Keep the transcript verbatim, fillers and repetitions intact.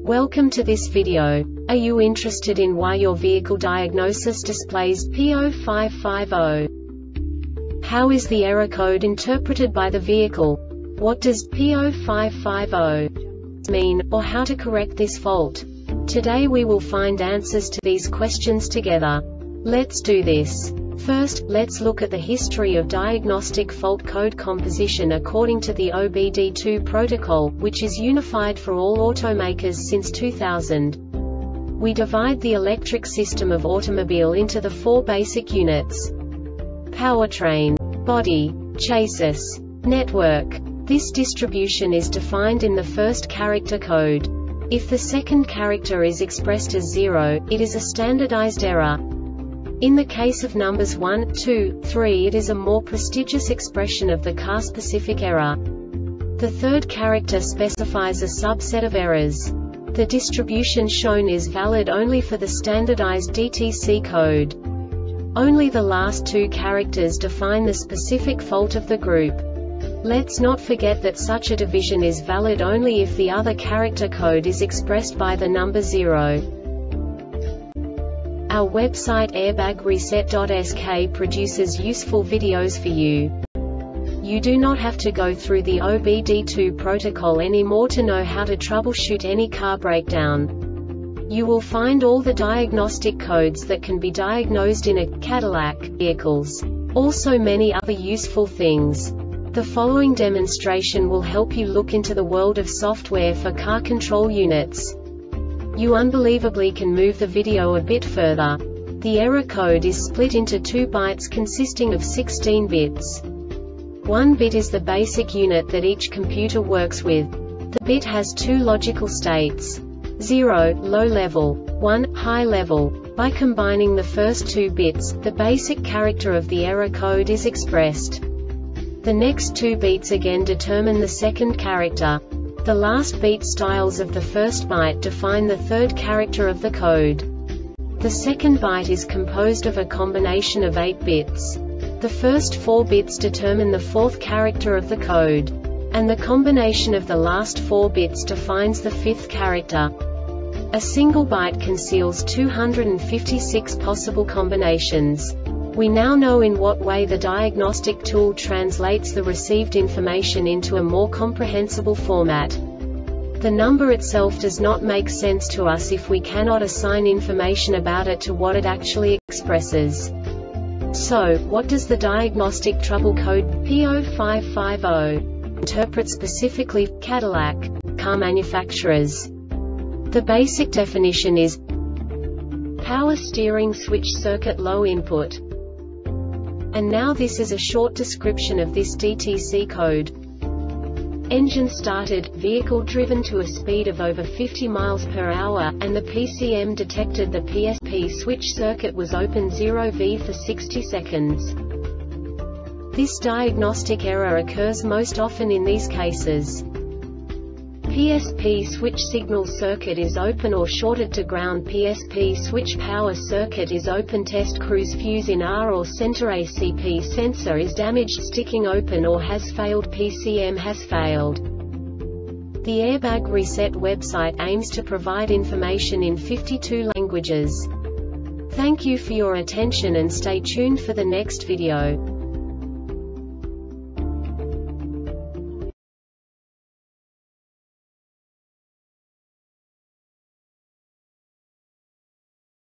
Welcome to this video. Are you interested in why your vehicle diagnosis displays P zero five five zero? How is the error code interpreted by the vehicle? What does P zero five five zero mean, or how to correct this fault? Today we will find answers to these questions together. Let's do this. First, let's look at the history of diagnostic fault code composition according to the O B D two protocol, which is unified for all automakers since two thousand. We divide the electric system of automobile into the four basic units: powertrain, body, chassis, network. This distribution is defined in the first character code. If the second character is expressed as zero, it is a standardized error. In the case of numbers one, two, three, it is a more prestigious expression of the car-specific error. The third character specifies a subset of errors. The distribution shown is valid only for the standardized D T C code. Only the last two characters define the specific fault of the group. Let's not forget that such a division is valid only if the other character code is expressed by the number zero. Our website airbag reset dot S K produces useful videos for you. You do not have to go through the O B D two protocol anymore to know how to troubleshoot any car breakdown. You will find all the diagnostic codes that can be diagnosed in a Cadillac vehicles. Also many other useful things. The following demonstration will help you look into the world of software for car control units. You unbelievably can move the video a bit further. The error code is split into two bytes consisting of sixteen bits. One bit is the basic unit that each computer works with. The bit has two logical states: zero, low level, one, high level. By combining the first two bits, the basic character of the error code is expressed. The next two bits again determine the second character. The last beat styles of the first byte define the third character of the code. The second byte is composed of a combination of eight bits. The first four bits determine the fourth character of the code. And the combination of the last four bits defines the fifth character. A single byte conceals two hundred fifty-six possible combinations. We now know in what way the diagnostic tool translates the received information into a more comprehensible format. The number itself does not make sense to us if we cannot assign information about it to what it actually expresses. So, what does the diagnostic trouble code P zero five five zero interpret specifically for Cadillac car manufacturers? The basic definition is power steering switch circuit low input. And now this is a short description of this D T C code. Engine started, vehicle driven to a speed of over fifty miles per hour, and the P C M detected the P S P switch circuit was open zero volts for sixty seconds. This diagnostic error occurs most often in these cases: P S P switch signal circuit is open or shorted to ground. P S P switch power circuit is open. Test cruise fuse in R or center. A C P sensor is damaged, sticking open or has failed. P C M has failed. The Airbag Reset website aims to provide information in fifty-two languages. Thank you for your attention and stay tuned for the next video.